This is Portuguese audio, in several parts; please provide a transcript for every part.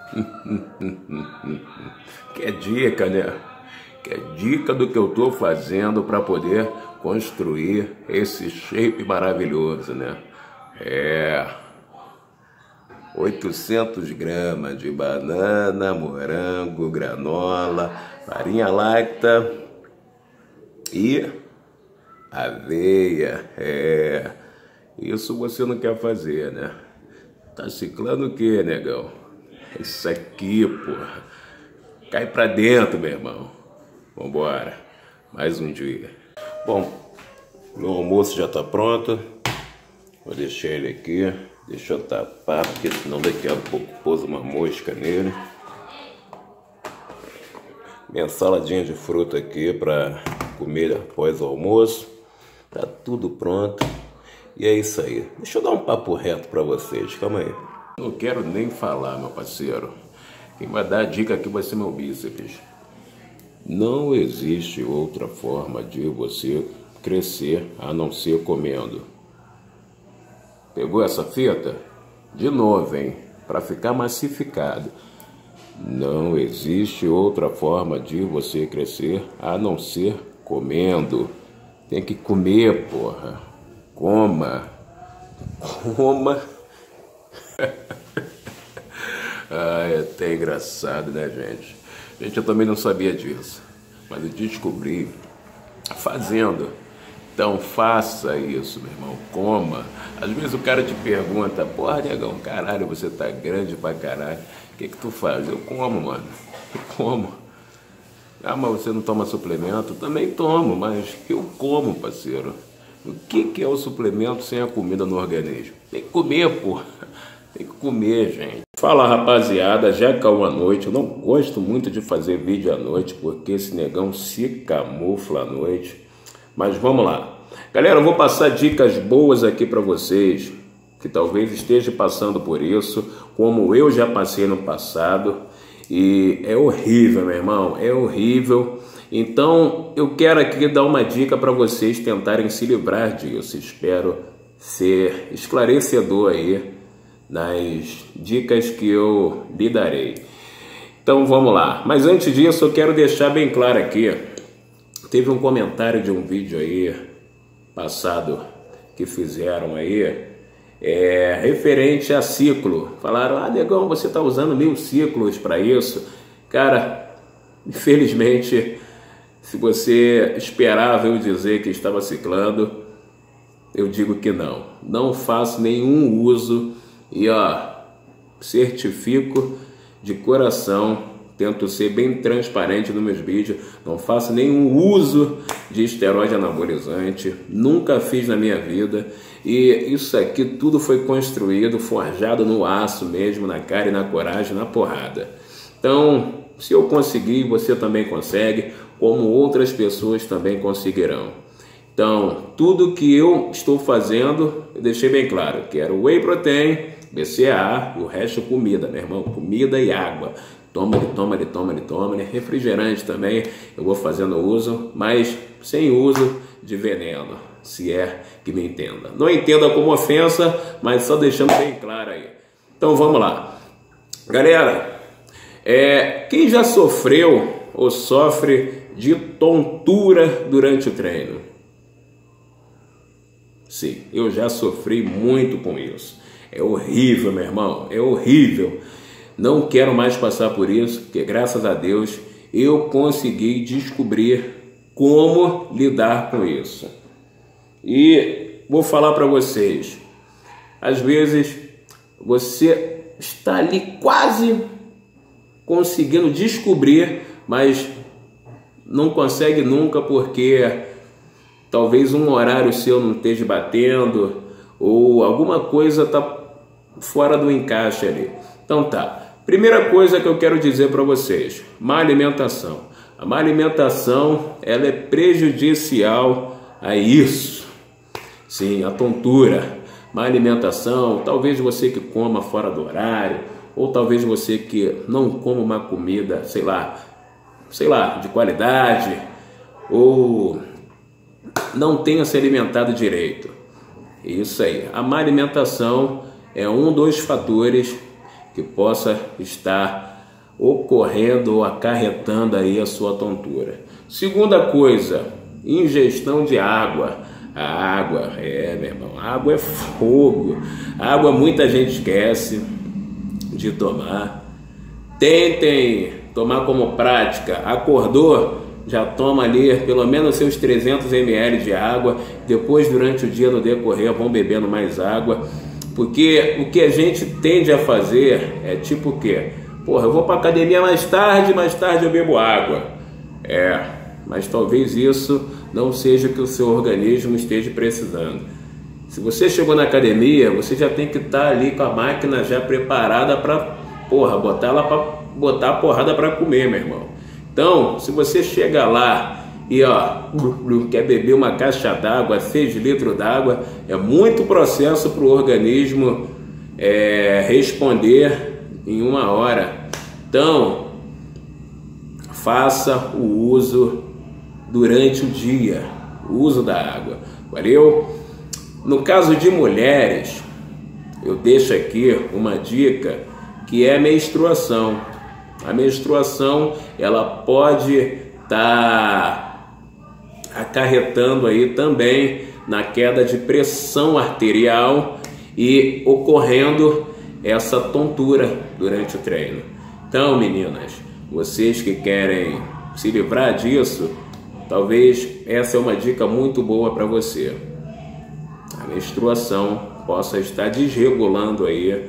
Quer dica, né? Quer dica do que eu tô fazendo para poder construir esse shape maravilhoso, né? 800 gramas de banana, morango, granola, farinha láctea e aveia. Isso você não quer fazer, né? Tá ciclando o quê, negão? Isso aqui, porra. Cai pra dentro, meu irmão. Vambora. Mais um dia. Bom, meu almoço já tá pronto. Vou deixar ele aqui. Deixa eu tapar, porque senão daqui a pouco pôs uma mosca nele. Minha saladinha de fruta aqui pra comer após o almoço. Tá tudo pronto. E é isso aí. Deixa eu dar um papo reto pra vocês. Calma aí. Não quero nem falar, meu parceiro. Quem vai dar a dica aqui vai ser meu bíceps. Não existe outra forma de você crescer a não ser comendo. Pegou essa fita? De novo, hein? Para ficar massificado. Não existe outra forma de você crescer a não ser comendo. Tem que comer, porra. Coma. Coma. É até engraçado, né, gente? Gente, eu também não sabia disso. Mas eu descobri fazendo. Então faça isso, meu irmão. Coma. Às vezes o cara te pergunta: porra, negão, caralho, você tá grande pra caralho. O que tu faz? Eu como, mano. Eu como. Ah, mas você não toma suplemento? Também tomo, mas eu como, parceiro. O que é o suplemento sem a comida no organismo? Tem que comer, porra. Tem que comer, gente. Fala, rapaziada, já caiu a noite. Eu não gosto muito de fazer vídeo à noite, porque esse negão se camufla à noite. Mas vamos lá. Galera, eu vou passar dicas boas aqui para vocês, que talvez esteja passando por isso, como eu já passei no passado. E é horrível, meu irmão, é horrível. Então, eu quero aqui dar uma dica para vocês tentarem se livrar disso. Espero ser esclarecedor aí nas dicas que eu lhe darei. Então vamos lá. Mas antes disso eu quero deixar bem claro aqui. Teve um comentário de um vídeo aí passado que fizeram aí referente a ciclo. Falaram: ah, negão, você tá usando 1000 ciclos para isso. Cara, infelizmente, se você esperava eu dizer que estava ciclando, eu digo que não. Não faço nenhum uso. E certifico de coração, tento ser bem transparente nos meus vídeos, não faço nenhum uso de esteroide anabolizante, nunca fiz na minha vida, e isso aqui tudo foi construído, forjado no aço mesmo, na cara e na coragem, na porrada. Então, se eu conseguir, você também consegue, como outras pessoas também conseguirão. Então, tudo que eu estou fazendo, eu deixei bem claro, quero whey protein, BCAA e o resto comida, meu irmão, comida e água. Toma-lhe. Refrigerante também, eu vou fazendo uso, mas sem uso de veneno, se é que me entenda. Não entenda como ofensa, mas só deixando bem claro aí. Então vamos lá. Galera, quem já sofreu ou sofre de tontura durante o treino? Sim, eu já sofri muito com isso. É horrível, meu irmão, é horrível. Não quero mais passar por isso, porque graças a Deus eu consegui descobrir como lidar com isso. E vou falar para vocês, às vezes você está ali quase conseguindo descobrir, mas não consegue nunca porque talvez um horário seu não esteja batendo ou alguma coisa está fora do encaixe ali. Então tá, primeira coisa que eu quero dizer para vocês, má alimentação. A má alimentação, ela é prejudicial a isso. Sim, a tontura. Má alimentação, talvez você que coma fora do horário, ou talvez você que não coma uma comida, sei lá, de qualidade, ou não tenha se alimentado direito. Isso aí, a má alimentação é um dos fatores que possa estar ocorrendo ou acarretando aí a sua tontura. Segunda coisa, ingestão de água. A água, meu irmão, a água é fogo. A água muita gente esquece de tomar. Tentem tomar como prática. Acordou, já toma ali pelo menos seus 300 ml de água. Depois, durante o dia, no decorrer, vão bebendo mais água. Porque o que a gente tende a fazer é tipo o quê? Porra, eu vou para academia mais tarde eu bebo água. Mas talvez isso não seja o que o seu organismo esteja precisando. Se você chegou na academia, você já tem que estar ali com a máquina já preparada para, botar ela para botar a porrada para comer, meu irmão. Então, se você chega lá e quer beber uma caixa d'água, 6 litros d'água, é muito processo para o organismo responder em 1 hora. Então, faça o uso durante o dia, o uso da água. Valeu? No caso de mulheres, eu deixo aqui uma dica que é a menstruação. A menstruação, ela pode estar acarretando aí também na queda de pressão arterial e ocorrendo essa tontura durante o treino. Então, meninas, vocês que querem se livrar disso, talvez essa é uma dica muito boa para você. A menstruação possa estar desregulando aí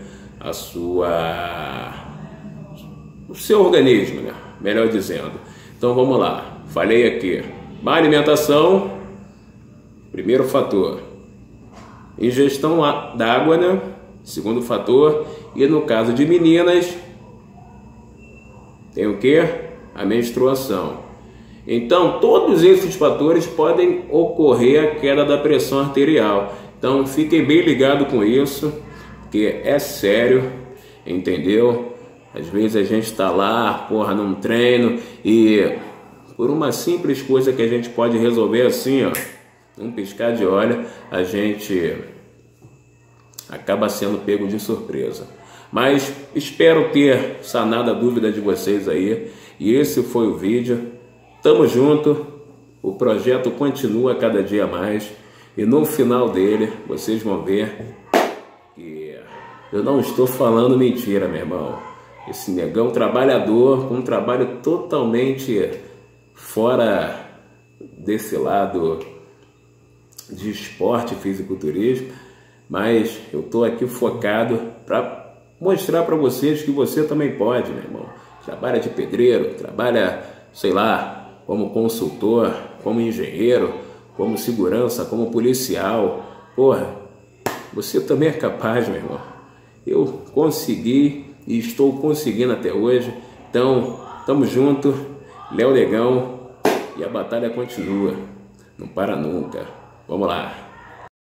o seu organismo, né? Melhor dizendo. Então vamos lá. Falei aqui. Má alimentação, primeiro fator. Ingestão d'água, né? Segundo fator. E no caso de meninas, tem o quê? A menstruação. Então, todos esses fatores podem ocorrer a queda da pressão arterial. Então, fiquem bem ligados com isso, porque é sério, entendeu? Às vezes a gente está lá, num treino e por uma simples coisa que a gente pode resolver assim, um piscar de olho, a gente acaba sendo pego de surpresa. Mas espero ter sanado a dúvida de vocês aí. E esse foi o vídeo. Tamo junto, o projeto continua cada dia mais e no final dele vocês vão ver que eu não estou falando mentira, meu irmão. Esse negão trabalhador, com um trabalho totalmente fora desse lado de esporte, fisiculturismo, mas eu tô aqui focado para mostrar para vocês que você também pode, meu irmão. Trabalha de pedreiro, trabalha, sei lá, como consultor, como engenheiro, como segurança, como policial. Você também é capaz, meu irmão. Eu consegui e estou conseguindo até hoje. Então, tamo junto, Léo Negão, e a batalha continua. Não para nunca. Vamos lá.